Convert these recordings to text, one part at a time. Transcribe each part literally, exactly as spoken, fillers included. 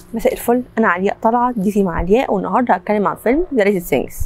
مساء الفل، انا علياء طلعت دي سي مع علياء، والنهارده هتكلم عن فيلم ذا ريتد ثينجز.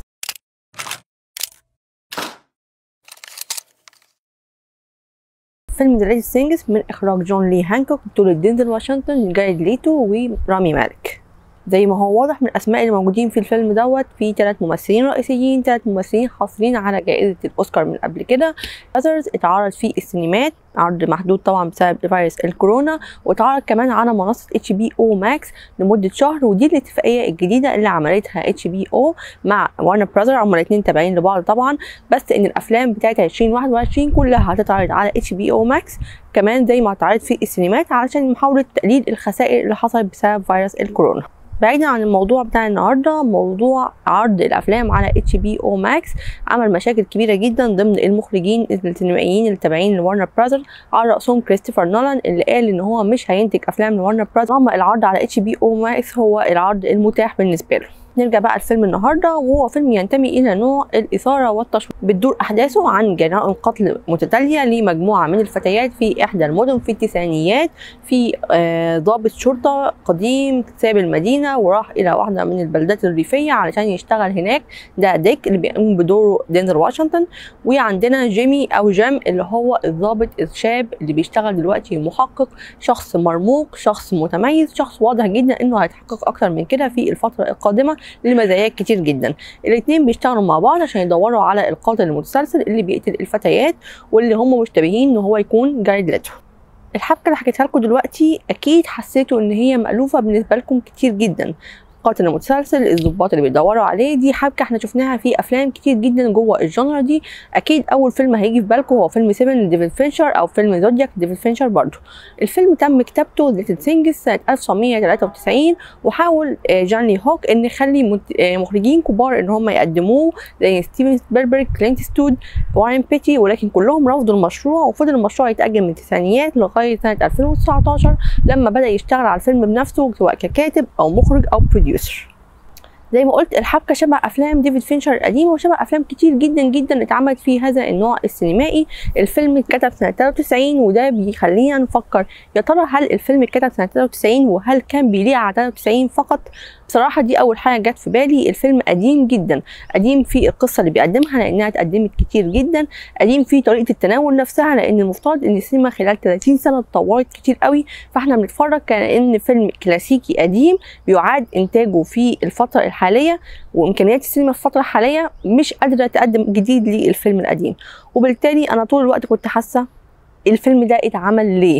فيلم ذا ريتد ثينجز من اخراج جون لي هانكوك، بطولة دينزل واشنطن، جاريد ليتو، ورامي مالك. زي ما هو واضح من الاسماء اللي موجودين في الفيلم دوت، في ثلاث ممثلين رئيسيين، ثلاث ممثلين حاصلين على جائزه الاوسكار من قبل كده. براذرز اتعرض في السينمات، عرض محدود طبعا بسبب فيروس الكورونا، واتعرض كمان على منصه اتش بي او ماكس لمده شهر. ودي الاتفاقيه الجديده اللي عملتها اتش بي او مع وارنر براذر، هما الاثنين تابعين لبعض طبعا، بس ان الافلام بتاعت ألفين وواحد وعشرين كلها هتتعرض على اتش بي او ماكس كمان زي ما اتعرضت في السينمات، علشان محاوله تقليل الخسائر اللي حصلت بسبب فيروس الكورونا. بعيدا عن الموضوع بتاع النهارده، موضوع عرض الافلام على اتش بي او ماكس عمل مشاكل كبيره جدا ضمن المخرجين السينمائيين اللي تابعين لورنر براذر، على راسهم كريستوفر نولان اللي قال ان هو مش هينتج افلام لورنر براذر، اما العرض على اتش بي او ماكس هو العرض المتاح بالنسبه له. نرجع بقى الفيلم النهارده، وهو فيلم ينتمي الى نوع الاثاره والتشويق. بتدور احداثه عن جرائم قتل متتاليه لمجموعه من الفتيات في احدى المدن في التسعينيات. في ضابط آه شرطه قديم ساب المدينه وراح الى واحده من البلدات الريفيه علشان يشتغل هناك، ده ديك اللي بيقوم بدوره دينزل واشنطن. وعندنا جيمي او جيم اللي هو الضابط الشاب اللي بيشتغل دلوقتي محقق، شخص مرموق، شخص متميز، شخص واضح جدا انه هيتحقق اكتر من كده في الفتره القادمه لمزايات كتير جدا. الاثنين بيشتغلوا مع بعض عشان يدوروا على القاتل المتسلسل اللي بيقتل الفتيات، واللي هم مشتبهين ان هو يكون جاريد ليتو. الحبكه اللي حكيتها لكم دلوقتي اكيد حسيتوا ان هي مألوفه بالنسبه لكم كتير جدا. القاتل المتسلسل، الضباط اللي بيدوروا عليه، دي حبكه احنا شفناها في افلام كتير جدا جوه الجانرا دي. اكيد اول فيلم هيجي في بالكم هو فيلم سبعة لديفيد فينشر، او فيلم زودياك لديفيد فينشر برضه. الفيلم تم كتابته ريتد ثينجز سنه ألف وتسعمية تلاتة وتسعين، وحاول جون لي هوك ان يخلي مخرجين كبار ان هم يقدموه زي ستيفن سبيلبرج، كلينت ستود، وارين بيتي، ولكن كلهم رفضوا المشروع، وفضل المشروع يتأجل من التسعينيات لغايه سنه ألفين وتسعتاشر لما بدأ يشتغل على الفيلم بنفسه سواء ككاتب او مخرج او بروديوسر. زي ما قلت الحبكه شبه افلام ديفيد فينشر القديمه، وشبه افلام كتير جدا جدا اتعملت في هذا النوع السينمائي. الفيلم اتكتب سنه تلاتة وتسعين، وده بيخلينا نفكر يا ترى هل الفيلم اتكتب سنه تلاتة وتسعين وهل كان بيليق على تلاتة وتسعين فقط؟ بصراحه دي اول حاجه جت في بالي. الفيلم قديم جدا، قديم في القصه اللي بيقدمها لانها اتقدمت كتير جدا، قديم في طريقه التناول نفسها لان المفترض ان السينما خلال تلاتين سنه اتطورت كتير قوي، فاحنا بنتفرج كأن فيلم كلاسيكي قديم بيعاد انتاجه في الفتره الحاليه، وامكانيات السينما في الفتره الحاليه مش قادره تقدم جديد للفيلم القديم. وبالتالي انا طول الوقت كنت حاسه الفيلم ده اتعمل ليه.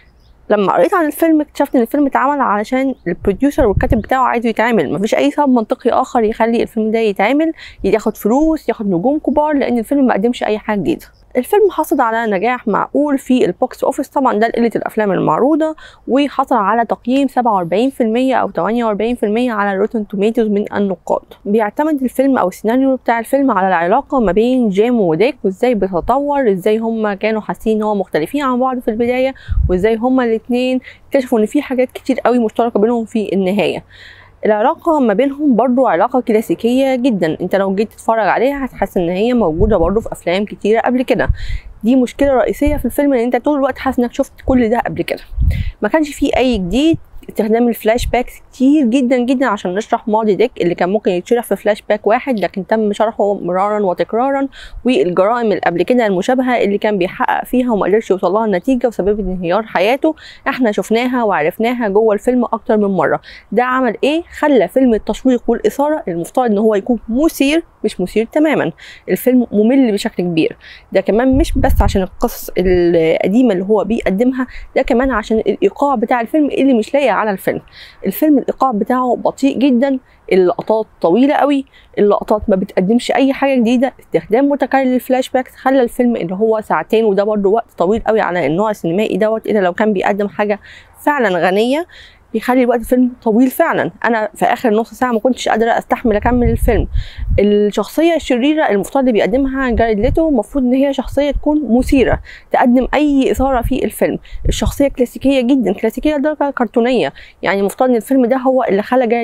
لما قريت عن الفيلم اكتشفت ان الفيلم اتعمل علشان البروديوسر والكاتب بتاعه عايزه يتعمل، مفيش اي سبب منطقي اخر يخلي الفيلم ده يتعمل، ياخد فلوس، ياخد نجوم كبار، لان الفيلم ما قدمش اي حاجه جديده. الفيلم حصل على نجاح معقول في البوكس اوفيس، طبعا ده قله الافلام المعروضه، وحصل على تقييم سبعة وأربعين في المية او تمانية وأربعين في المية على روتن توميتوز من النقاد. بيعتمد الفيلم او السيناريو بتاع الفيلم على العلاقه ما بين جيم وديك، وازاي بتتطور، ازاي هما كانوا حاسين ان هو مختلفين عن بعض في البدايه، وازاي هما الاثنين اكتشفوا ان في حاجات كتير قوي مشتركه بينهم في النهايه. العلاقة ما بينهم برضو علاقة كلاسيكية جدا، انت لو جيت تتفرج عليها هتحس ان هي موجودة برضو في افلام كتيرة قبل كده. دي مشكلة رئيسية في الفيلم، ان انت طول الوقت حاسس انك شفت كل ده قبل كده. ما كانش فيه اي جديد. استخدام الفلاش باكس كتير جدا جدا عشان نشرح ماضي ديك اللي كان ممكن يتشرح في فلاش باك واحد، لكن تم شرحه مرارا وتكرارا، والجرائم اللي قبل كده المشابهه اللي كان بيحقق فيها وما قدرش يوصل لها النتيجه وسببت انهيار حياته، احنا شفناها وعرفناها جوه الفيلم اكتر من مره. ده عمل ايه؟ خلى فيلم التشويق والاثاره المفترض ان هو يكون مثير مش مثير تماما. الفيلم ممل بشكل كبير. ده كمان مش بس عشان القصص القديمه اللي هو بيقدمها، ده كمان عشان الايقاع بتاع الفيلم اللي مش لايق على الفيلم. الفيلم الايقاع بتاعه بطيء جدا، اللقطات طويله قوي، اللقطات ما بتقدمش اي حاجه جديده، استخدام متكرر للفلاش باك خلى الفيلم اللي هو ساعتين، وده برضه وقت طويل قوي على النوع السينمائي دوت، الا لو كان بيقدم حاجه فعلا غنيه بيخلي الوقت الفيلم طويل فعلا. انا في اخر نص ساعه ما كنتش قادره استحمل اكمل الفيلم. الشخصيه الشريره المفترض اللي بيقدمها جاريد ليتو المفروض ان هي شخصيه تكون مثيره، تقدم اي اثاره في الفيلم. الشخصيه كلاسيكيه جدا، كلاسيكيه لدرجه كرتونيه، يعني المفترض ان الفيلم ده هو اللي خلى جاريد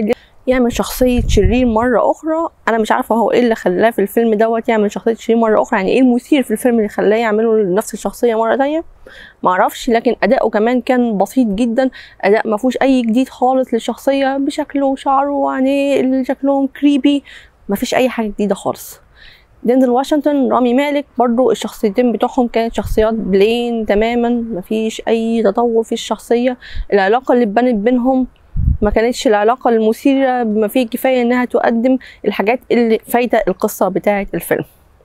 يعمل شخصيه شرير مره اخرى. انا مش عارفه هو ايه اللي خلاه في الفيلم دوت يعمل شخصيه شرير مره اخرى، يعني ايه المثير في الفيلم اللي خلاه يعمله نفس الشخصيه مره تانية معرفش. لكن اداؤه كمان كان بسيط جدا، اداء ما فيهوش اي جديد خالص للشخصيه، بشكله وشعره وعينيه اللي شكلهم كريبي، ما فيش اي حاجه جديده خالص. دينزل واشنطن، رامي مالك، برضو الشخصيتين بتوعهم كانت شخصيات بلين تماما، مفيش اي تطور في الشخصيه. العلاقه اللي اتبنت بينهم ما كانتش العلاقه المثيره بما فيه الكفايه انها تقدم الحاجات اللي فايته القصه بتاعه الفيلم.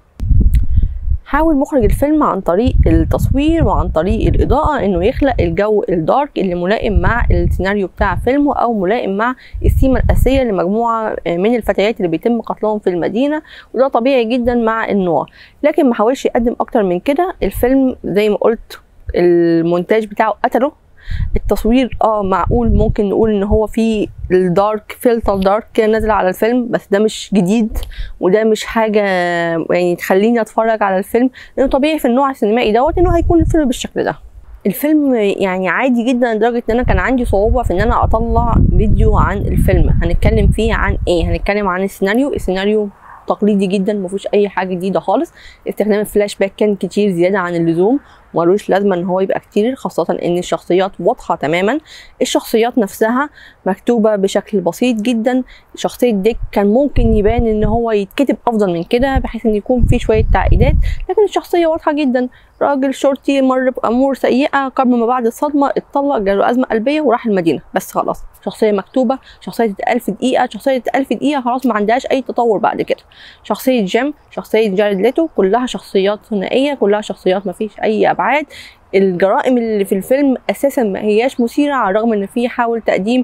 حاول مخرج الفيلم عن طريق التصوير وعن طريق الإضاءة إنه يخلق الجو الدارك اللي ملائم مع السيناريو بتاع فيلمه، أو ملائم مع السيمة الأساسية لمجموعة من الفتيات اللي بيتم قتلهم في المدينة، وده طبيعي جدا مع النوع. لكن ما حاولش يقدم أكتر من كده. الفيلم زي ما قلت المونتاج بتاعه قتله. التصوير اه معقول، ممكن نقول ان هو في الدارك فلتر دارك نازل على الفيلم، بس ده مش جديد وده مش حاجه يعني تخليني اتفرج على الفيلم، لانه طبيعي في النوع السينمائي دوت انه هيكون الفيلم بالشكل ده. الفيلم يعني عادي جدا لدرجه ان انا كان عندي صعوبه في ان انا اطلع فيديو عن الفيلم. هنتكلم فيه عن ايه؟ هنتكلم عن السيناريو. السيناريو تقليدي جدا، ما فيهوش اي حاجه جديده خالص. استخدام الفلاش باك كان كتير زياده عن اللزوم، ملوش لازمه ان هو يبقى كتير، خاصه ان الشخصيات واضحه تماما. الشخصيات نفسها مكتوبه بشكل بسيط جدا. شخصيه ديك كان ممكن يبان ان هو يتكتب افضل من كده بحيث ان يكون فيه شويه تعقيدات، لكن الشخصيه واضحه جدا. راجل شرطي مر بامور سيئه، قبل ما بعد الصدمه اتطلق، جاله ازمه قلبيه وراح المدينه، بس خلاص شخصيه مكتوبه، شخصيه تتقال في دقيقه، شخصيه تتقال في دقيقه خلاص ما عندهاش اي تطور بعد كده. شخصيه جيم، شخصيه جاريد ليتو، كلها شخصيات ثنائيه، كلها شخصيات ما فيش اي ابعاد. الجرائم اللي في الفيلم اساسا ما هياش مثيره، على الرغم ان في حاول تقديم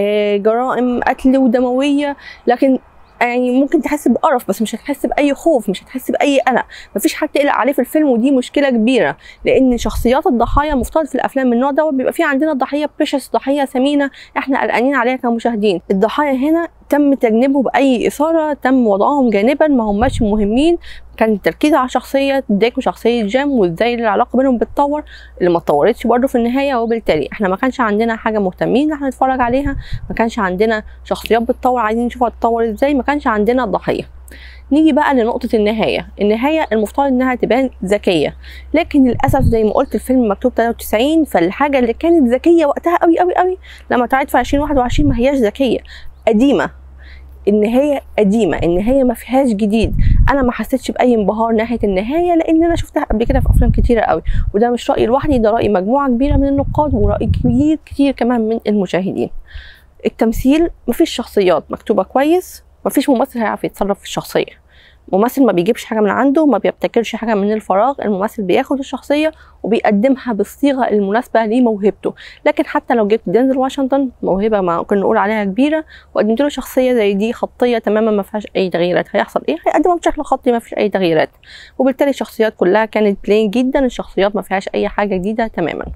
جرائم قتل ودمويه، لكن يعني ممكن تحس بقرف بس مش هتحس باي خوف، مش هتحس باي قلق، مفيش حد تقلق عليه في الفيلم، ودي مشكله كبيره. لان شخصيات الضحايا مفترض في الافلام من النوع ده بيبقى في عندنا ضحيه بريشس، ضحيه ثمينه احنا قلقانين عليها كمشاهدين. الضحايا هنا تم تجنبه باي اثاره، تم وضعهم جانبا، ما هماش مهمين. كان التركيز على شخصيه ديك وشخصيه جيم وازاي العلاقه بينهم بتطور، اللي ما اتطورتش برده في النهايه، وبالتالي احنا ما كانش عندنا حاجه مهتمين احنا نتفرج عليها، ما كانش عندنا شخصيات بتطور عايزين نشوفها تتطور ازاي، ما كانش عندنا ضحيه. نيجي بقى لنقطه النهايه. النهايه المفترض انها تبان ذكيه، لكن للاسف زي ما قلت الفيلم مكتوب ثلاثة وتسعين، فالحاجه اللي كانت ذكيه وقتها قوي قوي قوي لما اتعرضت في ألفين وواحد وعشرين ما هياش ذكيه، قديمه. النهايه قديمه، النهايه ما فيهاش جديد. انا ما حسيتش باي انبهار ناحيه النهايه، لان انا شفتها قبل كده في افلام كتيره قوي، وده مش رايي لوحدي، ده راي مجموعه كبيره من النقاد وراي كبير كتير كمان من المشاهدين. التمثيل، مفيش شخصيات مكتوبه كويس، مفيش ممثل هيعرف يتصرف في الشخصيه. ممثل ما بيجيبش حاجه من عنده، ما بيبتكرش حاجه من الفراغ، الممثل بياخد الشخصيه وبيقدمها بالصيغه المناسبه لموهبته. لكن حتى لو جبت دينزل واشنطن، موهبه ما ممكن نقول عليها كبيره، وقدمت له شخصيه زي دي خطيه تماما ما فيهاش اي تغييرات، هيحصل ايه؟ هيقدمها بشكل خطي ما فيش اي تغييرات، وبالتالي الشخصيات كلها كانت بلين جدا، الشخصيات ما فيهاش اي حاجه جديده تماما.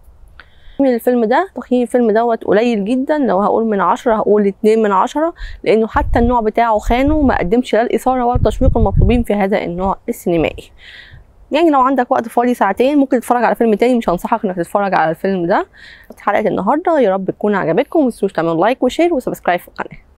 من الفيلم ده، تقييم الفيلم دوت قليل جدا، لو هقول من عشرة هقول اتنين من عشرة، لانه حتى النوع بتاعه خانه، ما قدمش لا الاثاره ولا التشويق المطلوبين في هذا النوع السينمائي. يعني لو عندك وقت فاضي ساعتين ممكن تتفرج على فيلم تاني، مش هنصحك انك تتفرج على الفيلم ده. حلقه النهارده يا رب تكون عجبتكم، متنسوش تعملوا لايك وشير وسبسكرايب في القناه.